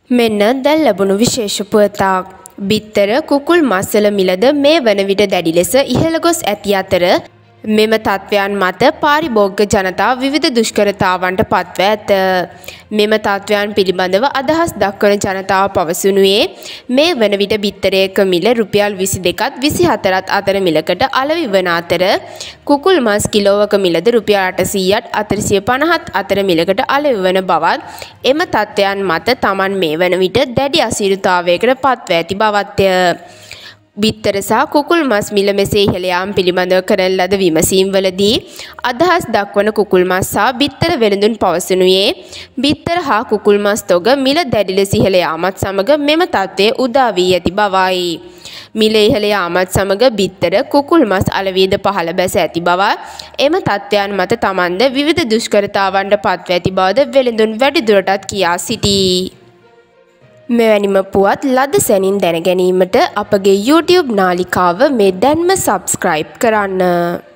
මෙන්න දැන් ලැබුණු විශේෂ පුවතක්. බිත්තර කුකුල් මස්වල මිලද මේ වන විට දැඩි ලෙස ඉහළ ගොස් ඇති අතර මෙම තත්ත්වයන් මත පාරිභෝගික ජනතාව විවිධ දුෂ්කරතාවන්ට පත්ව ඇත. මෙම තත්ත්වයන් පිළිබඳව අදහස් දක්වන ජනතාව පවසනුයේ මේ වන විට බිත්තරයක මිල රුපියල් 22ත් 24ත් අතර මිලකට අලෙවි වන අතර කුකුල් මස් කිලෝවක මිලද රුපියල් 800ත් 450ත් අතර මිලකට අලෙවි වන බවත් එම තත්ත්වයන් මත Taman මේ වන විට දැඩි අසීරුතාවයකට පත්ව ඇති බවත්ය. බිත්තර සහ කුකුල් මස් මිල මෙසේ ඉහළ යාම පිළිබඳව කරන ලද විමසීම්වලදී අදහස් දක්වන කුකුල් මස් සහ බිත්තර වෙළඳුන් පවසනුයේ බිත්තර හා කුකුල් මස් තොග මිල දැඩි ලෙස ඉහළ යාමත් සමග මෙම තත්ත්වය උදා වී ඇති බවයි. මිල ඉහළ යාමත් සමග බිත්තර කුකුල් මස් අලෙවිද පහළ බැස ඇති බව එම තත්ත්වයන් මත Tamanද විවිධ දුෂ්කරතාවන්ට පත්ව ඇති බවද වෙළඳුන් වැඩිදුරටත් කියා සිටී. මෙවැනිම පුවත් ලද සැනින් දැන ගැනීමට අපගේ YouTube නාලිකාව මේ දැන්ම සබ්ස්ක්‍රයිබ් කරන්න.